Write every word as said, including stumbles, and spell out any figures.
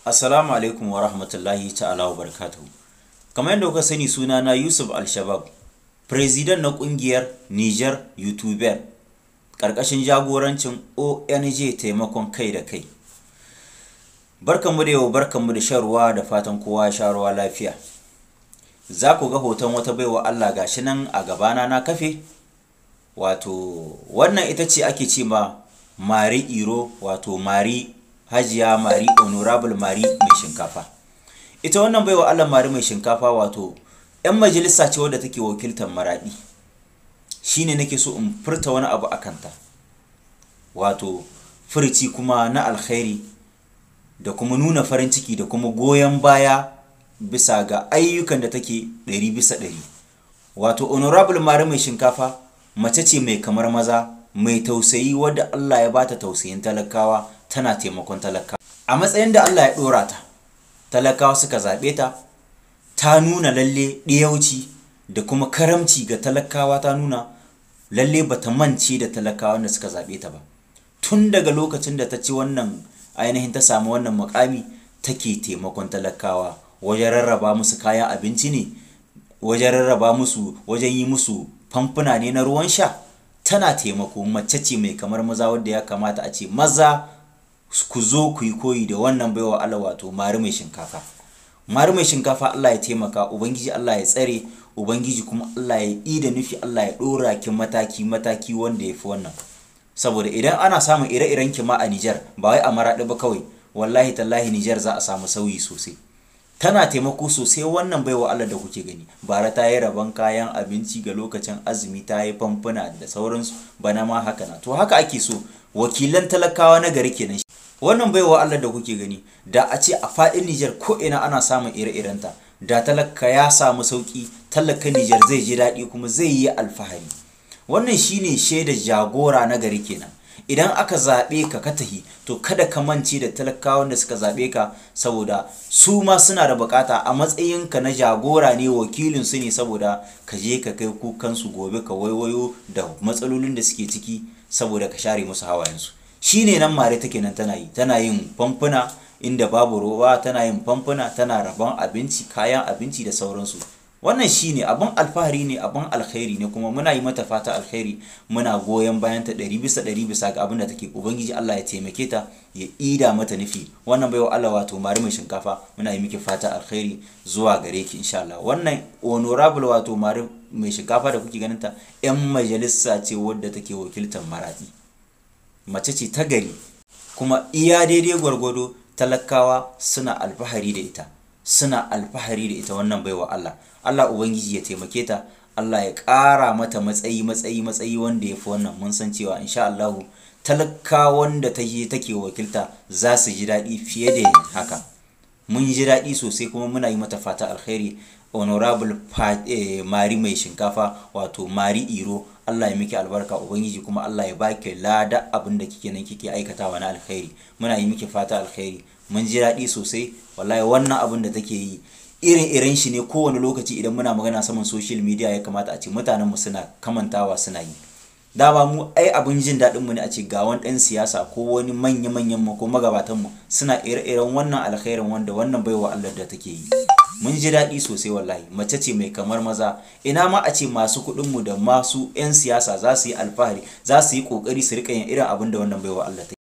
Assalamu alaikum wa rahmatullahi ta'ala wa barakatuhu. Kamar yadda kuka sani, suna na Yusuf Al-Shabab, President na kungiyar Niger YouTuber, ƙarƙashin jagorancin O N G taimakon kai da kai. Barkanmu da yau, barkanmu da shan ruwa, da fatan kowa ya sha ruwa lafiya. Za ku ga hoton wata baiwa Allah gashi nan a gabana na kafe. Wato wannan ita ce ake ce ma Mari Iro, wato Mari Hajiya Mari Honorable Mari mai shinkafa. Ita wannan baiwa Allah Mari mai shinkafa wato ‘yan majalisa ce wadda take wakiltar Maradi. Shine nake so in furta wani abu a kanta. Wato furci kuma na alkhairi da kuma nuna farin ciki da kuma goyon baya bisa ga ayyukan da take ɗari bisa ɗari. Wato Honorable Mari mai shinkafa mace ce mai kamar maza, mai tausayi, wadda Allah ya bata tausayin talakawa, tana taimakon talakawa. A matsayin da Allah ya ɗora ta, talakawa suka zaɓe ta, ta nuna lalle ɗiyauci da kuma karamci ga talakawa, ta nuna lalle bata mance da talakawan da suka zaɓe ta ba. Tun daga lokacin da ta ci wannan ainihin ta samu wannan mukami, take taimakon talakawa wajen rarraba musu kayan abinci ne, wajen rarraba musu, wajen yi musu famfuna ne na ruwan sha. Tana taimako, mace ce mai kamar maza wadda ya kamata a ce maza ku zo ku yi koyi da wannan baiwa Allah, wato Mari mai shinkafa. Mari mai shinkafa, Allah ya taimaka, ubangiji Allah ya tsare, ubangiji kuma Allah ya yi da nufi, Allah ya dora ki mataki mataki wanda ya fi wannan. Saboda idan ana samun ire-iren ki ma a Niger, ba wai a Maradi ba kawai, wallahi tallahi Niger za a samu sauyi sosai. Tana taimako sosai wannan baiwa Allah da kuke gani. Bara ta yi rabon kayan abinci ga lokacin azumi, ta yi famfuna da sauransu, bana ma haka na. To haka ake so wakilan talakawa na gari kenan. Wannan baiwa Allah da kuke gani, da a ce a faɗin Niger ko ina ana samun ire-irenta, da talaka ya samu sauki, talaka Niger zai ji daɗi kuma zai yi alfahari. Wannan shine shaida jagora na gari kenan. Idan aka zaɓe ka ka tahi, to kada ka mance da talakawan da suka zaɓe ka, saboda su ma suna da bukata a matsayinka na jagora ne, wakilin su ne, saboda ka je ka kai kukansu gobe, ka waiwayo da matsalolin da suke ciki saboda ka share musu hawayensu. Shine nan Mari take nan tana yi, tana yin famfuna inda babu ruwa, tana yin famfuna, tana rabon abinci, kayan abinci da sauransu. Wannan shine abin alfahari ne, abin alkhairi ne, kuma muna yi mata fata alkhairi, muna goyon bayan ta ɗari bisa ɗari bisa ga abin da take. Ubangiji Allah ya taimake ta, ya ida mata nufi. Wannan baiwa Allah wato Mari mai shinkafa, muna yi miki fata alkhairi zuwa gare ki insha Allah. Wannan Honorable wato Mari mai shinkafa da kuke ganin ta, ‘yan majalisa ce wadda take wakiltar Maradi. Mace ce ta gari, kuma iya daidai gwargwado talakawa suna alfahari da ita, suna alfahari da ita wannan baiwa Allah. Allah ubangiji ya taimake ta, Allah ya ƙara mata matsayi matsayi matsayi wanda ya fi wannan. Mun san cewa insha Allah talakawan da take take wakilta za su ji daɗi fiye da haka. Mun ji daɗi sosai, kuma muna yi mata fata alkhairi. Honorable Mari mai shinkafa wato Mari Iro, Allah ya miki albarka, ubangiji kuma Allah ya baki lada abin da kike nan kike aikatawa na alkhairi. Muna yi miki fata alkhairi, mun ji daɗi sosai wallahi. Wannan abin da take yi irin irin shi ne kowane lokaci idan muna magana saman social media, ya kamata a ce mutanen mu suna kamantawa, suna yi. Dama mu ai abin jin daɗin mu ne a ce ga wani ɗan siyasa ko wani manya manyan mu ko magabatan mu suna ire-iren wannan alkhairin wanda wannan baiwa Allah da take yi. Mun ji daɗi sosai wallahi. Mace ce mai kamar maza. Ina ma a ce masu kuɗin mu da masu 'yan siyasa za su yi alfahari, za su yi ƙoƙari su riƙa yin irin abin da wannan baiwa Allah take.